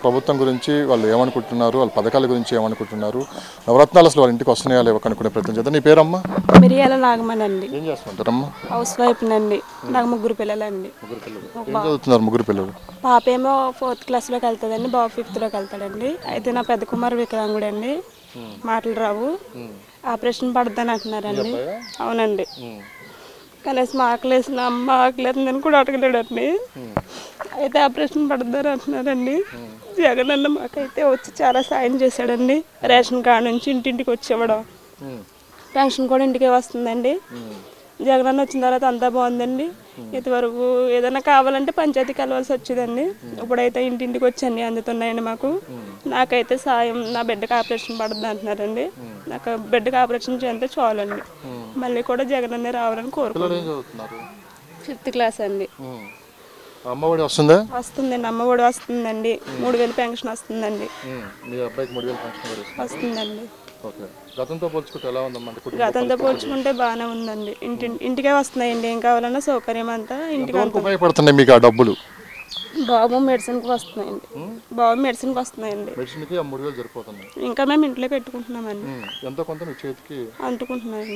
ప్రభుత్వం గురించి వాళ్ళు ఏమనుకుంటున్నారు, వాళ్ళ పథకాల గురించి ఏమనుకుంటున్నారు, నవరత్నాలు అసలు వాళ్ళ ఇంటికి వస్తున్నాయా లేవో కనుక్కునే ప్రయత్నం చేద్దాం. నీ పేరమ్మా? మిరియాల నాగమనండి. ఏం చేస్తుంటారమ్మా? హౌస్ వైఫ్ నండి. నాకు ముగ్గురు పిల్లలండి. ఏం చదువుతున్నారు ముగ్గురు పిల్లలు? పాప ఏమో 4th క్లాస్లోకి వెళ్తుందండి, బాబు 5th వెళ్తాడండి. అయితే నా పెద్ద కుమారు వికలాంగుడండి, మాటలు రావు, ఆపరేషన్ పడద్దని అంటున్నారండి. అవునండి. కనీసం ఆకలేసిన అమ్మ ఆకలేస్తుందని కూడా అడగలేడండి. అయితే ఆపరేషన్ పడద్దని అంటున్నారండి. జగన్ అన్న మాకైతే వచ్చి చాలా సాయం చేశాడండి. రేషన్ కార్డు నుంచి ఇంటింటికి వచ్చి ఇవ్వడం, పెన్షన్ కూడా ఇంటికే వస్తుందండి. జగన్ అన్న వచ్చిన తర్వాత అంతా బాగుందండి. ఇంతవరకు ఏదైనా కావాలంటే పంచాయతీకి వెళ్ళవలసి వచ్చేదండి. ఇప్పుడైతే ఇంటింటికి వచ్చి అన్నీ అందుతున్నాయండి మాకు. నాకైతే సాయం, నా బిడ్డకి ఆపరేషన్ పడుతుంది అంటున్నారండి. నాకు బిడ్డకి ఆపరేషన్ చేస్తే చాలండి. మళ్ళీ కూడా జగన్ అన్నే రావాలని కోరుకుంటున్నాను. 5th క్లాస్ అండి. అమ్మఒడి వస్తుందా? వస్తుందండి. అమ్మఒడి వస్తుందండి. 3000 పెన్షన్ వస్తుందండి. వస్తుందండి. గతంతో పోల్చుకుంటే ఎలా ఉందమ్మా? గతంతో పోల్చుకుంటే బాగానే ఉందండి. ఇంటికే వస్తున్నాయండి. ఏం కావాలన్నా సౌకర్యం అంతా ఇంటికి ఉపయోగపడుతున్నాయి మీకు ఆ డబ్బులు? బాబు మెడిసిన్కి వస్తున్నాయండి. బాబు మెడిసిన్కి వస్తున్నాయండి. మెడిసిన్కి ఆ 3000 సరిపోతున్నాయి. ఇంకా మేము ఇంట్లో పెట్టుకుంటున్నామండి. ఎంత కొంత మీ చేతికి అంటుకుంటున్నాయండి.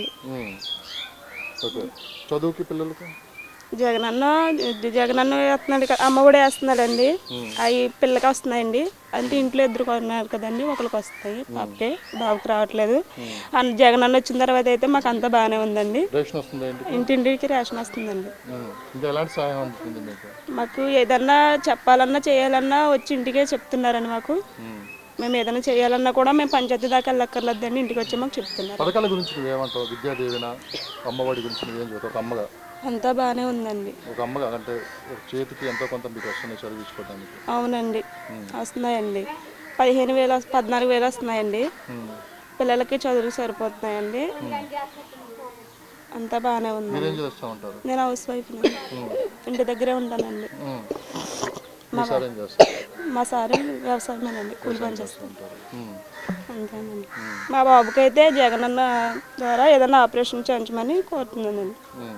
చదువుకి పిల్లలకి జగనన్న వేస్తున్నాడు, అమ్మఒడి వేస్తున్నాడండి. అవి పిల్లకి వస్తున్నాయండి. అంటే ఇంట్లో ఇద్దరు కొన్నారు కదండి, ఒకరికి వస్తాయి, పాపకి, బాబుకి రావట్లేదు. జగనన్న వచ్చిన తర్వాత అయితే మాకు అంతా బాగానే ఉందండి. ఇంటింటికి రేషన్ వస్తుందండి. మాకు ఏదన్నా చెప్పాలన్నా చేయాలన్నా వచ్చి ఇంటికే చెప్తున్నారండి. మాకు మేము ఏదైనా చేయాలన్నా కూడా మేము పంచాయతీ దాకా వెళ్ళక్కర్లేదండి, ఇంటికి వచ్చి మాకు చెప్తున్నారు. అంతా బాగానే ఉందండి. అవునండి, వస్తున్నాయండి. 15,000 14,000 వస్తున్నాయండి. పిల్లలకి చదువులు సరిపోతున్నాయండి. అంతా బాగానే ఉంది. నేను హౌస్ వైఫ్, ఇంటి దగ్గరే ఉంటానండి. మా సార్ వ్యవసాయమేనండి, కూలి పని చేస్తుంటారు. అంతేనండి. మా బాబుకి అయితే జగనన్న ద్వారా ఏదైనా ఆపరేషన్ చేయించమని కోరుతున్నానండి.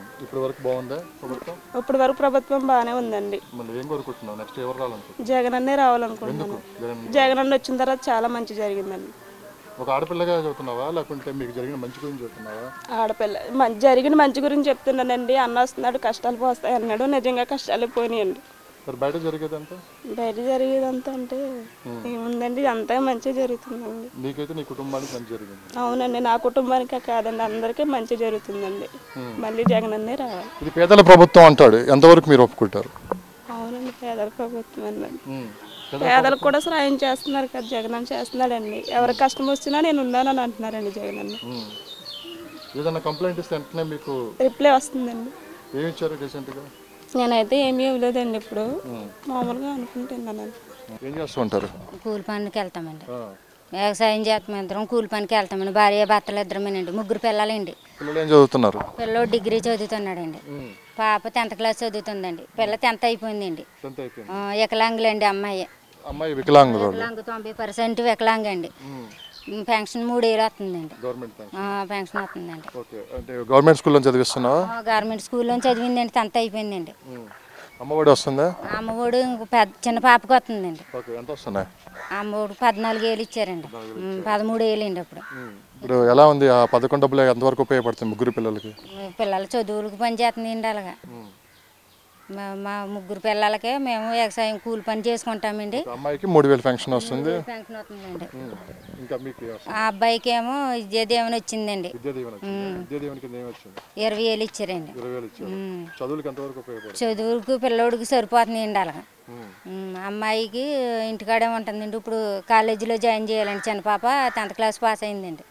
ఇప్పుడు వరకు ప్రభుత్వం బాగానే ఉందండి. జగనన్నే రావాలనుకుంటున్నాను. జగనన్న వచ్చిన తర్వాత చాలా మంచి జరిగిందండి. ఒక ఆడపిల్లగా చెప్తున్నావా లేకుంటే మీకు జరిగిన మంచి గురించి చెప్తున్నావా? ఆడపిల్ల జరిగిన మంచి గురించి చెప్తున్నానండి. అన్న వస్తున్నాడు, కష్టాలు పోస్తాయి అన్నాడు. నిజంగా కష్టాలు పోయినాయండి. బయట జరిగేదంతా అంటే ఏముందండి, అంతా మంచిగా జరుగుతుందండి. నీకైతే నీ కుటుంబానికి మంచి జరిగింది? అవునండి, నా కుటుంబానికే కాదండి, అందరికీ మంచి జరుగుతుందండి. మళ్ళీ జగనన్నే రావాలి. ఇది పేదల ప్రభుత్వం అంటాడు, ఎంతవరకు మీరు ఒప్పుకుంటారు? అవునండి, పేదల ప్రభుత్వం అండి. పేదలకు కూడా సాయం చేస్తున్నారు కదా, జగనన్న చేస్తున్నాడండి. ఎవరికి కష్టం వచ్చినా నేను ఉన్నానని అంటున్నారండి జగనన్న. రిప్లై వస్తుందండి. నేనైతే ఏమీ ఇవ్వలేదండి, ఇప్పుడు మామూలుగా అనుకుంటున్నాను. ఏం చేస్తుంటారు? కూలి పనికి వెళ్తామండి, వ్యవసాయం చేస్తాం. ఇద్దరం కూలి పనికి వెళ్తామండి. భార్య భర్తలు ఇద్దరమేనండి. ముగ్గురు పిల్లలండి. పిల్లలు ఏం చదువుతున్నారు? పిల్లలు డిగ్రీ చదువుతున్నాడండి. పాప 10th క్లాస్ చదువుతుందండి. పిల్ల 10th అయిపోయిందండి. వికలాంగులండి. అమ్మాయి వికలాంగు, 90% వికలాంగండి. పెన్షన్ 3000 వస్తుందండి. పెన్షన్ వస్తుందండి. గవర్నమెంట్ స్కూల్లో చదివిస్తున్నావా? గవర్నమెంట్ స్కూల్లో చదివిందండి. 10th అయిపోయిందండి. అమ్మఒడి వస్తుందా? అమ్మఒడి చిన్న పాపకి వస్తుందండి. అమ్మఒడి 14,000 ఇచ్చారండి. 13,000 అండి. ఇప్పుడు ఎలా ఉంది ఆ 11 డబ్బులు ఎంతవరకు ఉపయోగపడుతుంది ముగ్గురు పిల్లలకి? పిల్లల చదువులకు పని చేస్తుందండి. అలాగా మా ముగ్గురు పిల్లలకే మేము వ్యవసాయం కూలి పని చేసుకుంటామండి. అమ్మాయికి 3,000 పెన్షన్ వస్తుంది. పెన్షన్ వస్తుందండి. ఆ అబ్బాయికి ఏమో విద్యాదీవెన వచ్చిందండి. 20,000 ఇచ్చారండి. చదువుకు పిల్లోడికి సరిపోతుందండి. అలాగా అమ్మాయికి ఇంటికాడే ఉంటుందండి. ఇప్పుడు కాలేజీలో జాయిన్ చేయాలండి. చిన్న పాప 10th క్లాస్ పాస్ అయిందండి.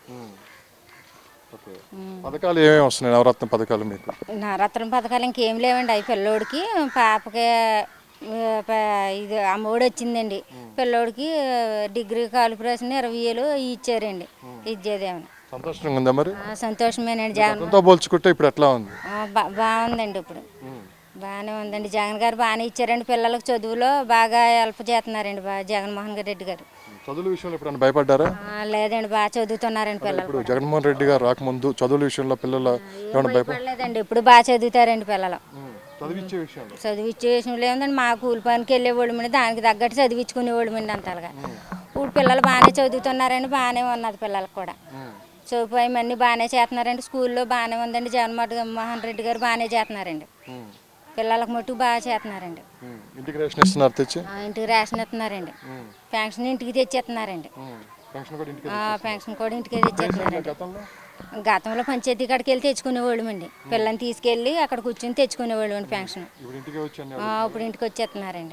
పథకాలు ఏమేమి వస్తున్నాయి? నవరత్న పథకాలు మీకు? నవరత్న పథకాలు ఇంకేం లేవండి. అవి పిల్లోడికి, పాపకి ఇది అమ్మఒడి వచ్చిందండి. పిల్లోడికి డిగ్రీ క్వాలిఫికేషన్ 20,000 ఇచ్చారండి. విద్యాదీవెన. సంతోషంగా ఉందా మరి? సంతోషమేనండి. జగన్ పోల్చుకుంటే ఇప్పుడు ఎట్లా ఉంది? బాగుందండి. ఇప్పుడు బాగానే ఉందండి. జగన్ గారు బాగానే ఇచ్చారండి. పిల్లలకు చదువులో బాగా హెల్ప్ చేస్తున్నారండి జగన్మోహన్ రెడ్డి గారు. చదువుల విషయంలో ఎప్పుడైనా భయపడ్డారా? లేదండి, బాగా చదువుతున్నారండి పిల్లలు. ఇప్పుడు జగన్మోహన్ రెడ్డి గారు రాకముందు చదువుల విషయంలో పిల్లలు భయపడలేదండి. ఇప్పుడు బాగా చదువుతారండి పిల్లలు. చదివిచ్చే విషయంలో ఏముందండి, మా కూలి పనికి వెళ్ళేవాళ్ళమండి, దానికి తగ్గట్టు చదివించుకునేవాళ్ళమండి అంతలాగా. ఇప్పుడు పిల్లలు బాగానే చదువుతున్నారండి, బాగానే ఉన్నది పిల్లలకు కూడా. చదువుపోయి అన్నీ బాగానే చేస్తున్నారండి, స్కూల్లో బాగానే ఉందండి. జగన్మోహన్ రెడ్డి గారు బాగానే చేస్తున్నారండి, పిల్లలకు మట్టుకు బాగా చేస్తున్నారండి. ఇంటికి రేషన్ ఇస్తున్నారు తెచ్చి? ఇంటికి రేషన్ ఇస్తున్నారండి, పెన్షన్ ఇంటికి తెచ్చిస్తున్నారండి. పెన్షన్ కూడా ఇంటికి తెచ్చేస్తున్నారండి. గతంలో పంచాయతీ కాడికి వెళ్ళి తెచ్చుకునేవాళ్ళం అండి, పిల్లల్ని తీసుకెళ్ళి అక్కడ కూర్చొని తెచ్చుకునేవాళ్ళం అండి పెన్షన్. ఇప్పుడు ఇంటికి వచ్చేస్తున్నారండి.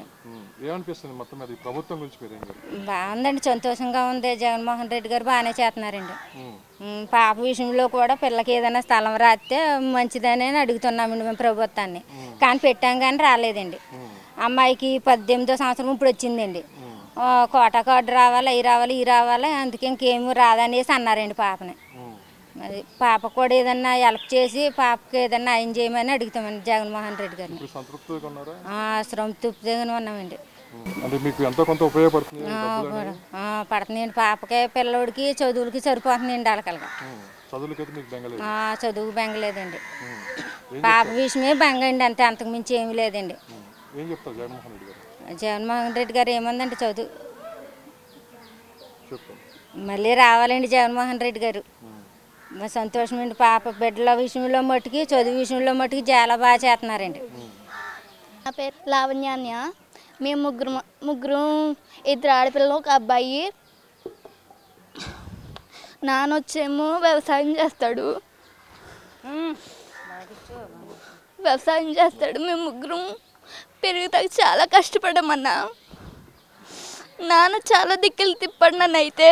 బాగుందండి, సంతోషంగా ఉంది. జగన్మోహన్ రెడ్డి గారు బాగానే చేస్తున్నారండి. పాప విషయంలో కూడా పిల్లకి ఏదైనా స్థలం రాస్తే మంచిదని అడుగుతున్నామండి మేము ప్రభుత్వాన్ని, కానీ పెట్టాం కానీ రాలేదండి. అమ్మాయికి 18వ సంవత్సరం ఇప్పుడు వచ్చిందండి. కోటా కార్డు రావాలి, అవి రావాలి, అందుకే ఇంకేమీ రాదనేసి అన్నారండి పాపని. అది పాప కూడా ఏదన్నా హెల్ప్ చేసి పాపకి ఏదన్నా ఆయన చేయమని అడుగుతామండి జగన్మోహన్ రెడ్డి గారిని. సంతృప్తిగానే ఉన్నామండి. పడుతుందండి, పాపకే పిల్లడికి చదువులకి సరిపోతుందండి. వాళ్ళకల్గా చదువు బెంగలేదండి, పాప విషయమే బెంగ అండి, అంతే, అంతకుమించి ఏమీ లేదండి. జగన్మోహన్ రెడ్డి గారు ఏముందండి, చదువు మళ్ళీ రావాలండి జగన్మోహన్ రెడ్డి గారు. మా సంతోషం అండి, పాప బిడ్డల విషయంలో మట్టుకి చదువు విషయంలో మట్టుకి చాలా బాగా చేస్తున్నారండి. నా పేరు లావణ్యాన్య. మేము ముగ్గురు ఇద్దరు ఆడపిల్లలు, ఒక అబ్బాయి. నాన్న వచ్చేమో వ్యవసాయం చేస్తాడు. మేము ముగ్గురం పెరుగుతాకి చాలా కష్టపడమన్నా. నాన్న చాలా దిక్కులు తిప్పాడు నన్ను అయితే,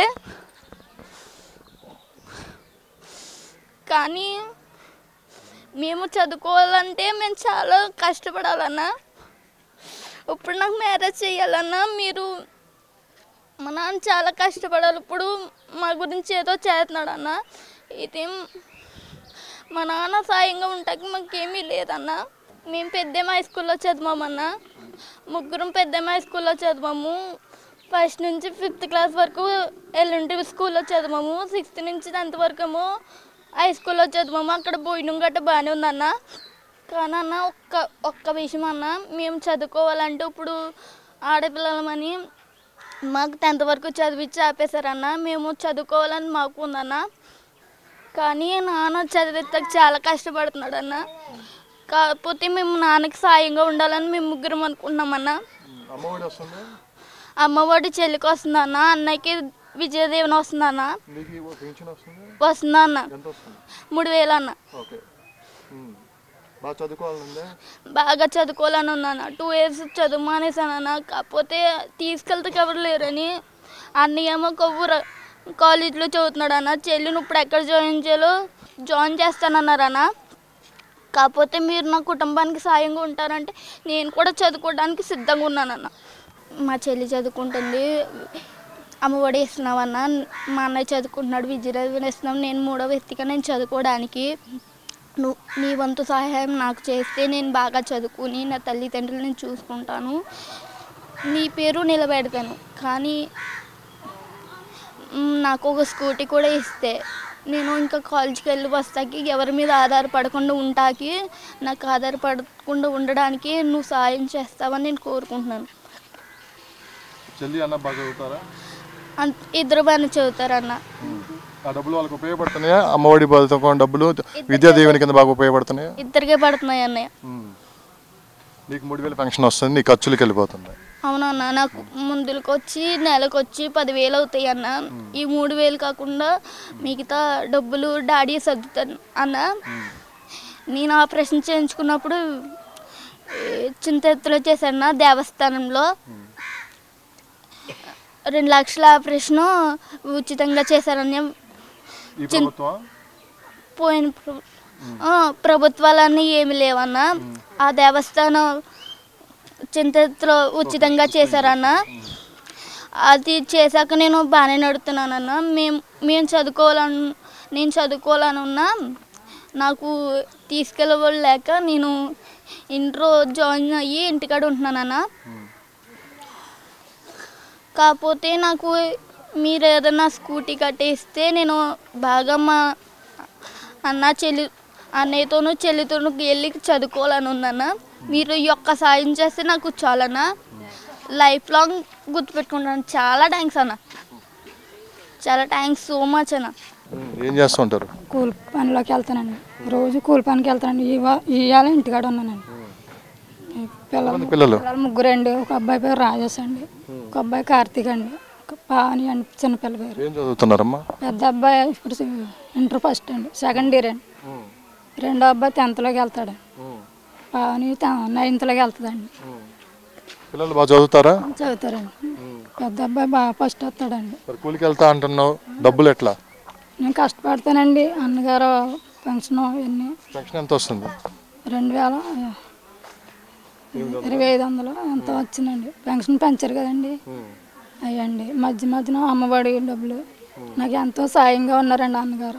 కానీ మేము చదువుకోవాలంటే మేము చాలా కష్టపడాలన్నా. ఇప్పుడు నాకు మ్యారేజ్ చేయాలన్నా మా నాన్న చాలా కష్టపడాలి. ఇప్పుడు మా గురించి ఏదో చేస్తున్నాడు అన్న. ఇది మా నాన్న సాయంగా ఉంటాకి మాకేమీ లేదన్నా. మేము పెద్దమ్మ హై స్కూల్లో చదివామన్నా, ముగ్గురం పెద్దమ్మ హై స్కూల్లో చదివాము. ఫస్ట్ నుంచి 5th క్లాస్ వరకు ఎల్లుంటి స్కూల్లో చదివాము. 6th నుంచి 10th వరకు ఏమో హై స్కూల్లో చదివాము. అక్కడ భోజనం గట్ట బాగానే ఉందన్న. కానీ అన్న ఒక్క విషయం అన్న, మేము చదువుకోవాలంటే ఇప్పుడు ఆడపిల్లలమని మాకు 10th వరకు చదివించి ఆపేశారన్న. మేము చదువుకోవాలని మాకు ఉందన్న, కానీ నాన్న చదివిస్తాక చాలా కష్టపడుతున్నాడు అన్న. కాకపోతే మేము నాన్నకి సాయంగా ఉండాలని మేము ముగ్గురం అనుకుంటున్నామన్న. అమ్మఒడి చెల్లికి వస్తుందన్న, అన్నయ్యకి విజయదేవన వస్తుందన్న. వస్తుందన్న 3000 అన్న. బాగా చదువుకోవాలని ఉందన్న. 2 years చదువు మానేసానన్న. కాకపోతే తీసుకెళ్తే ఎవరు లేరని అన్నయ్య ఏమో కొవ్వూరు కాలేజీలో చదువుతున్నాడు అన్న. చెల్లిని ఇప్పుడు ఎక్కడ జాయిన్ చేస్తానన్నారన్న. కాకపోతే మీరు నా కుటుంబానికి సాయంగా ఉంటారంటే నేను కూడా చదువుకోవడానికి సిద్ధంగా ఉన్నానన్న. మా చెల్లి చదువుకుంటుంది, అమ్మఒడి ఇస్తున్నామన్న. మా అన్నయ్య చదువుకుంటున్నాడు, విజయరాజు ఇస్తున్నాం. నేను 3వ వ్యక్తిగా నేను చదువుకోవడానికి నీ వంతు సహాయం నాకు చేస్తే నేను బాగా చదువుకుని నా తల్లిదండ్రులను చూసుకుంటాను, నీ పేరు నిలబెడతాను. కానీ నాకు ఒక స్కూటీ కూడా ఇస్తే నేను ఇంకా కాలేజీకి వెళ్ళి వస్తాకి ఎవరి మీద ఆధారపడకుండా ఉంటాకి, నాకు ఆధారపడకుండా ఉండడానికి నువ్వు సాయం చేస్తావని నేను కోరుకుంటున్నాను. ఇద్దరు బాగా చదువుతారన్న. ఆ డబ్బులు వాళ్ళకి ఉపయోగపడుతున్నాయా? అమ్మఒడి పథకం డబ్బులు విద్యా దీవెన కింద బాగా ఉపయోగపడుతున్నాయా? ఇద్దరికే పడుతున్నాయి అన్నయ్య. నీకు 3000 పెన్షన్ వస్తుంది, నీ ఖర్చులకు వెళ్ళిపోతుంది. అవునన్నా, నాకు ముందులకు వచ్చి నెలకు వచ్చి 10,000 అవుతాయి అన్న. ఈ 3,000 కాకుండా మిగతా డబ్బులు డాడీ సర్దుతాను అన్న. నేను ఆపరేషన్ చేయించుకున్నప్పుడు చింతెత్తులో చేశాను దేవస్థానంలో. 2 లక్షల ఆపరేషను ఉచితంగా చేశారని పోయిన ప్రభుత్వాలన్నీ ఏమి లేవన్న. ఆ దేవస్థానం చింతలో ఉచితంగా చేశారన్న. అది చేశాక నేను బాగానే నడుతున్నానన్న. నేను చదువుకోవాలని ఉన్నా, నాకు తీసుకెళ్ళవాళ్ళు లేక నేను ఇంట్లో జాయిన్ అయ్యి ఇంటికాడ ఉంటున్నానన్న. కాకపోతే నాకు మీరు ఏదైనా స్కూటీ కట్టేస్తే నేను బాగా మా అన్నయ్యతోనూ చెల్లితోనూ వెళ్ళి చదువుకోవాలని ఉందన్న. మీరు ఈ ఒక్క సాయం చేస్తే నాకు చాలన్నా లైఫ్ లాంగ్ గుర్తుపెట్టుకుంటాను. చాలా థ్యాంక్స్ అన్న, చాలా థ్యాంక్స్ సో మచ్ అన్న. ఏం చేస్తూ ఉంటారు? కూలి పనిలోకి వెళ్తానండి, రోజు కూలి పనికి వెళ్తానండి. ఇవాళ ఇంటికాడ ఉన్నానండి. పిల్లలు ముగ్గురండి. ఒక అబ్బాయి పేరు రాజేష్ అండి, ఒక అబ్బాయి కార్తీక్ అండి, ఒక పావని అండి చిన్నపిల్ల పేరు. ఏం చదువుతున్నారమ్మా? పెద్ద అబ్బాయి ఇప్పుడు ఇంటర్ ఫస్ట్ అండి, సెకండ్ ఇయర్ అండి. రెండో అబ్బాయి 10th వెళ్తాడు, పావని 9th వెళ్తుందండి. పిల్లలు బాగా చదువుతారా? చదువుతారండి. పెద్ద అబ్బాయి బాగా ఫస్ట్ వస్తాడండి. కూలికి వెళ్తా అంటున్నావు, డబ్బులు ఎట్లా? నేను కష్టపడతానండి. అన్నగారు పెన్షన్ ఇవన్నీ. పెన్షన్ ఎంత వస్తుంది? 22,500 ఎంత వచ్చిందండి. పెన్షన్ పెంచారు కదండి అయ్యండి. మధ్యన అమ్మఒడి డబ్బులు నాకు ఎంతో సాయంగా ఉన్నారండి అన్నగారు.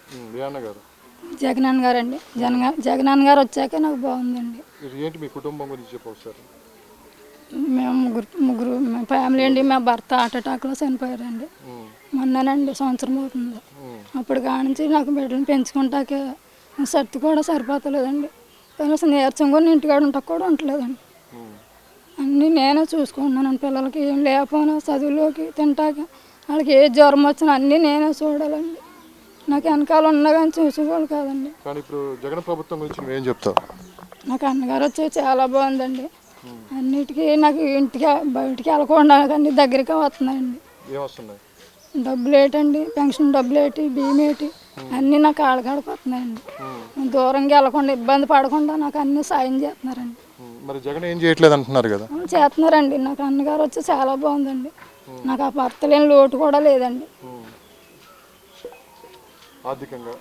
జగన్ గారు అండి. జగన్ గారు వచ్చాక నాకు బాగుందండి. ఏంటి మీ కుటుంబం గురించి చెప్పొచ్చారు? మేము ముగ్గురు ఫ్యామిలీ అండి. మా భర్త హార్ట్ అటాక్లో చనిపోయారండి మొన్ననండి, సంవత్సరం అవుతుంది. అప్పుడు కానించి నాకు బిడ్డలను పెంచుకుంటాకే సత్తు కూడా సరిపోతలేదండి. కనీసం నీరసం కూడా ఇంటికాడ ఉంటాక కూడా ఉండలేదండి. అన్నీ నేనే చూసుకుంటున్నాను. పిల్లలకి ఏం లేకపోయినా చదువులోకి తింటాక వాళ్ళకి ఏ జ్వరం వచ్చినా అన్నీ నేనే చూడాలండి. నాకు వెనకాల ఉన్నా కానీ చూసుకోవాలి కాదండి. కానీ ఇప్పుడు జగన్ ప్రభుత్వం గురించి నువ్వేం చెప్తావు? నాకు అన్నగారు వచ్చి చాలా బాగుందండి. అన్నిటికీ నాకు ఇంటికి బయటికి వెళ్ళకుండా అన్ని దగ్గరికి వస్తున్నాయండి. డబ్బులు ఏంటండి, పెన్షన్ డబ్బులు ఏంటి, బియ్యం ఏంటి అన్నీ నాకు ఆడకాడిపోతున్నాయండి. దూరంగా వెళ్ళకుండా ఇబ్బంది పడకుండా నాకు అన్నీ సాయం చేస్తున్నారండి. మరి జగన్ ఏం చేయట్లేదు అంటున్నారు కదా? చేస్తున్నారండి. నాకు అన్నగారు వచ్చి చాలా బాగుందండి. నాకు ఆ భర్త లేని లోటు కూడా లేదండి ఆర్థికంగా.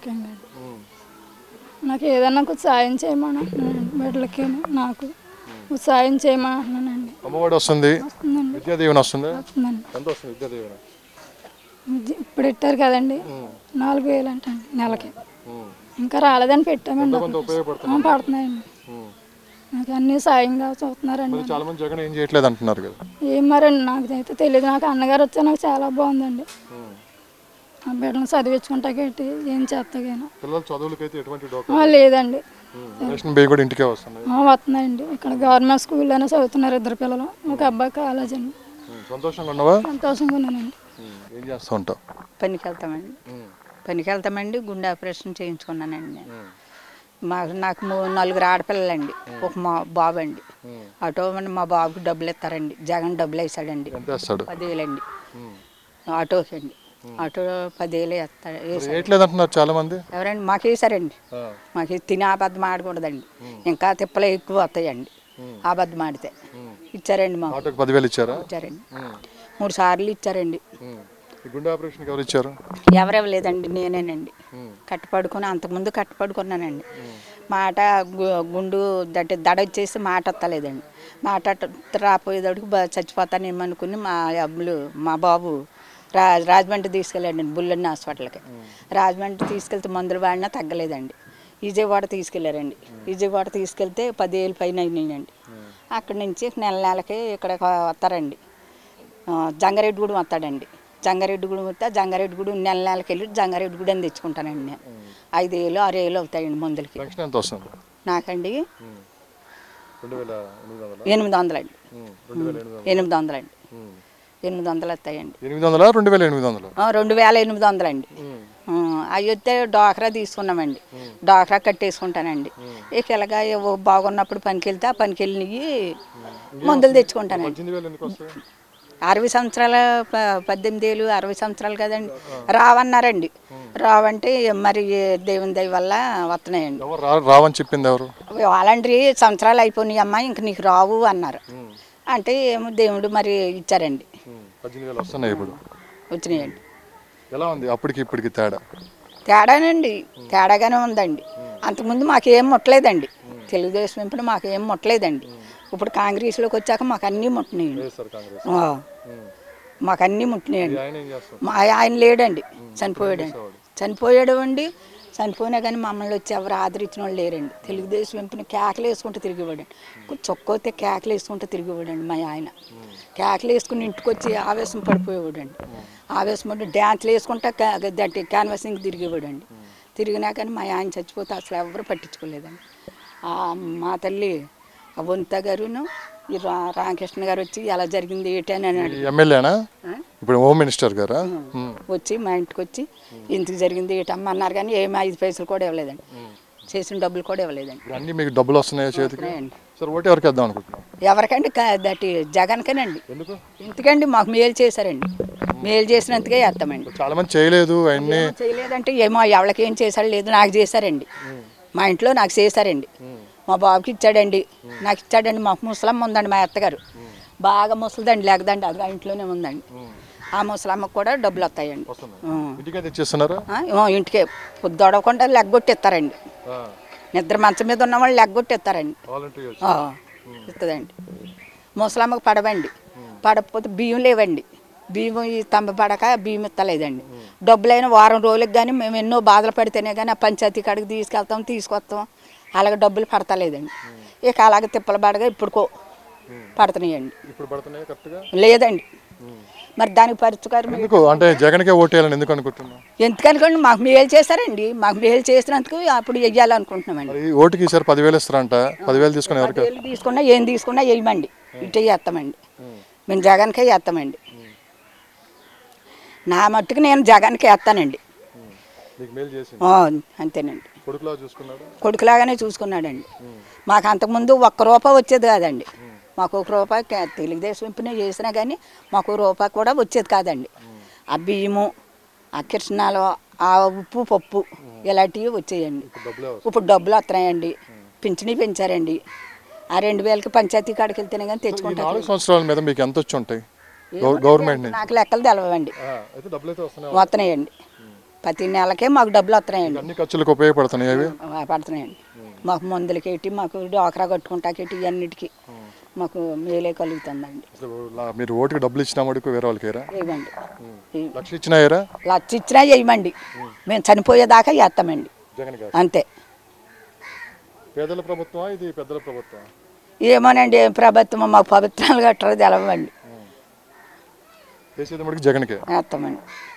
నాకు ఏదన్నా కొంచెం సాయం చేయమని బిడ్డలకి నాకు సాయం చేయమంటున్నానండి. అమ్మఒడి వస్తుంది, విద్యా దీవెన వస్తుంది. ఎంత వస్తుంది విద్యా దీవెన? ఇప్పుడు పెట్టారు కదండి 4,000 అంటండి నెలకి. ఇంకా రాలేదని పెట్టామండి. పడుతున్నాయండి. నాకు అన్నీ సాయంగా చూస్తున్నారండి. చాలా మంది జగన్ ఏం చేయట్లేదు అంటున్నారు కదా? ఏం మరండి నాకు అయితే తెలియదు. నాకు అన్నగారు వచ్చా నాకు చాలా బాగుందండి. ఆ బిడ్డను చదివించుకుంటాకేంటి ఏం చేస్తాగైనా. లేదండి, వస్తున్నాయండి. ఇక్కడ గవర్నమెంట్ స్కూల్లోనే చదువుతున్నారు 2 పిల్లలు, ఒక అబ్బాయి కాలేజ్ అండి. సంతోషంగా ఉన్నానండి. ఏం చేస్తూ ఉంటావు? పనికి వెళ్తామండి. గుండె ఆపరేషన్ చేయించుకున్నానండి నేను. నాకు 4 ఆడపిల్లలండి, ఒక మా బాబు అండి. ఆటో మా బాబుకి డబ్బులు ఇస్తారండి. జగన్ డబ్బులు వేసాడండి, 10,000 అండి ఆటోకి అండి. ఆటో 10,000 వేస్తాడు. చాలా మంది ఎవరండి మాకు వేసారండి. మాకు తినే అబద్ధం ఆడకూడదండి, ఇంకా తిప్పలు ఎక్కువ వస్తాయండి అబద్ధం ఆడితే. ఇచ్చారండి మాకు 10,000 ఇచ్చారండి. 3 సార్లు ఇచ్చారండి. ఎవరెవలేదండి, నేనేనండి. కట్టుపడుకుని అంతకుముందు కట్టుపడుకున్నానండి. మాట గుండు దడ వచ్చేసి మాట వస్తలేదండి. మాట రాపోయేదాడికి చచ్చిపోతానేమనుకుని మా బాబు రాజమండ్రి తీసుకెళ్ళాడండి, బుల్లెన్ హాస్పిటల్కి. రాజమండ్రి తీసుకెళ్తే మందులు వాడినా తగ్గలేదండి. విజయవాడ తీసుకెళ్ళారండి. విజయవాడ తీసుకెళ్తే 10,000 పైన అయినాయండి. అక్కడి నుంచి నెలకి ఇక్కడ వస్తారండి. జంగారెడ్డిగూడెం వస్తాడండి. జంగారెడ్డిగూడెం వస్తే జంగారెడ్డిగూడెం నెలకి వెళ్ళి జంగారెడ్డిగూడెం తెచ్చుకుంటానండి నేను. 5,000 6,000 అవుతాయండి మందులకి. నాకండి 800 అండి. 800 అండి. 800 వస్తాయండి. 2,800 అండి. అవి వస్తే డాక్రా తీసుకున్నామండి. డాక్రా కట్టేసుకుంటానండి. ఇక ఇలాగా బాగున్నప్పుడు పనికి వెళ్తే ఆ పనికి వెళ్ళి మందులు తెచ్చుకుంటానండి. 60 సంవత్సరాల 18,000 60 సంవత్సరాలు కదండి. రావన్నారండి. రావంటే మరి దేవుని దయ వల్ల వస్తున్నాయండి. రావని చెప్పింది ఎవరు? వాలంటరీ సంవత్సరాలు అయిపోయినాయి అమ్మా ఇంక నీకు రావు అన్నారు. అంటే ఏమో దేవుడు మరి ఇచ్చారండి. 18,000 వస్తున్నాయి ఇప్పుడు. వచ్చినాయండి. ఎలా ఉంది అప్పటికి ఇప్పటికి తేడా? తేడానండి, తేడాగానే ఉందండి. అంతకుముందు మాకేం ముట్టలేదండి. తెలుగుదేశం ఇప్పుడు మాకేం ముట్టలేదండి. ఇప్పుడు కాంగ్రెస్లోకి వచ్చాక మాకు అన్నీ ముట్టినాయండి. మాకు అన్నీ ముట్టినాయండి. మా ఆయన లేడండి, చనిపోయాడు అండి. చనిపోయినా కానీ మమ్మల్ని వచ్చి ఎవరు ఆదరించిన వాళ్ళు లేరండి. తెలుగుదేశం వెంపుని కేకలు వేసుకుంటూ తిరిగివ్వడండి. చొక్కొస్తే కేకలు వేసుకుంటూ తిరిగివ్వడండి. మా ఆయన కేకలు వేసుకుని ఇంటికి వచ్చి ఆవేశం పడిపోయేవాడండి. ఆవేశం పడి డ్యాన్స్లు వేసుకుంటా క్యాన్వాసింగ్ తిరిగివ్వడండి. తిరిగినా కానీ మా ఆయన చచ్చిపోతే అసలు ఎవరు పట్టించుకోలేదండి. మా తల్లి ఆ వనిత గారును ఈ రామకృష్ణ గారు వచ్చి ఎలా జరిగింది ఏంటి అని అన్నాడు. ఎమ్మెల్యేనా ఇప్పుడు హోమ్ మినిస్టర్ గారా? వచ్చి మా ఇంటికి వచ్చి ఇంటికి జరిగింది ఏంటమ్మా అన్నారు, కానీ ఏమి 5 పైసలు కూడా ఇవ్వలేదండి, చేసిన డబ్బులు కూడా ఇవ్వలేదండి. అన్ని మీకు డబ్బులు వస్తున్నాయా చేతికి? సరే ఓటు ఎవరికి వేద్దాం అనుకుంటున్నాం? ఎవరికండి దట్టి జగన్కేనండి. ఎందుకండి మాకు మేలు చేశారండి, మేలు చేసినందుకే వేస్తామండి. చాలా మంది చేయలేదు, అన్నీ చేయలేదంటే ఏమో ఎవరికి ఏం చేశాడు లేదు, నాకు చేశారండి. మా ఇంట్లో నాకు చేశారండి, మా బాబుకి ఇచ్చాడండి, నాకు ఇచ్చాడండి. మాకు ముసలమ్మ ఉందండి, మా అత్తగారు బాగా ముసలిదండి, లేకదండి అది ఆ ఇంట్లోనే ఉందండి. ఆ ముసలమ్మకు కూడా డబ్బులు వస్తాయండి. ఇంటికే పొద్దుడవకుండా లెగ్గొట్టిస్తారండి. నిద్ర మంచం మీద ఉన్న వాళ్ళు లెగ్గొట్టిస్తారండి, ఇస్తుందండి. ముసలమ్మకు పడవండి, పడకపోతే బియ్యం లేవండి, బియ్యం ఈ తంబ పడక బియ్యం ఇస్తలేదండి. డబ్బులైన వారం రోజులకు కానీ మేము ఎన్నో బాధలు పడితేనే కానీ ఆ పంచాయతీ కాడికి తీసుకెళ్తాం తీసుకొస్తాం, అలాగే డబ్బులు పడతలేదండి. ఇక అలాగే తిప్పల పడగా ఇప్పుడుకో పడుతున్నాయండి, లేదండి. మరి దానికి పరిష్కారం అంటే జగన్కే ఓటేయాలని ఎందుకు అనుకుంటున్నాం? ఎందుకనుకోండి మాకు మేలు చేశారండి, మాకు మేలు చేసినందుకు అప్పుడు వెయ్యాలనుకుంటున్నామండి. ఓటుకి ఈసారి 10,000 ఇస్తారంట, 10,000 తీసుకుని ఎవరికి తీసుకున్నా ఏం తీసుకున్నా వేయమండి, ఇటే వేస్తామండి, మేము జగన్కే వేస్తామండి. నా మట్టుకు నేను జగన్కి వేస్తానండి, అంతేనండి. కొడుకులాగానే చూసుకున్నాడండి. మాకు అంతకుముందు ₹1 వచ్చేది కాదండి, మాకు ₹1 తెలుగుదేశం ఇంపునే చేసినా కానీ మాకు ₹1 కూడా వచ్చేది కాదండి. ఆ బియ్యము, ఆ కిరసనాలు, ఆ ఉప్పు పప్పు ఇలాంటివి వచ్చేయండి. ఇప్పుడు డబ్బులు వస్తున్నాయండి, పింఛనీ పెంచారండి. ఆ 2,000కి పంచాయతీ కాడికి వెళ్తేనే కానీ తెచ్చుకుంటారు. 4 సంవత్సరాల మీద మీకు ఎంత వచ్చి ఉంటాయి గవర్నమెంట్? నాకు లెక్కలు తెలవండి, వస్తున్నాయండి. ప్రతి నెలకే మాకు డబ్బులు వస్తున్నాయండి, అన్ని ఖర్చులకు ఉపయోగపడుతున్నాయి, పడుతున్నాయండి. మాకు మందులకేటి, మాకు డాక్రా కట్టుకుంటాకేటి, అన్నిటికీ మాకు మేలే కలుగుతుందండి. మీరు ఓటుకి డబ్బులు ఇచ్చినా మటుకు వేరే వాళ్ళకి ఇవ్వండి, లక్ష ఇచ్చినా వేయమండి, మేము చనిపోయేదాకా వేస్తామండి, అంతే. పేదల ప్రభుత్వం ఇది, పెద్దల ప్రభుత్వం ఏమోనండి, ఏం ప్రభుత్వం మాకు పవిత్రాలు కట్టరు తెలవండి, జగన్కే వేస్తామండి.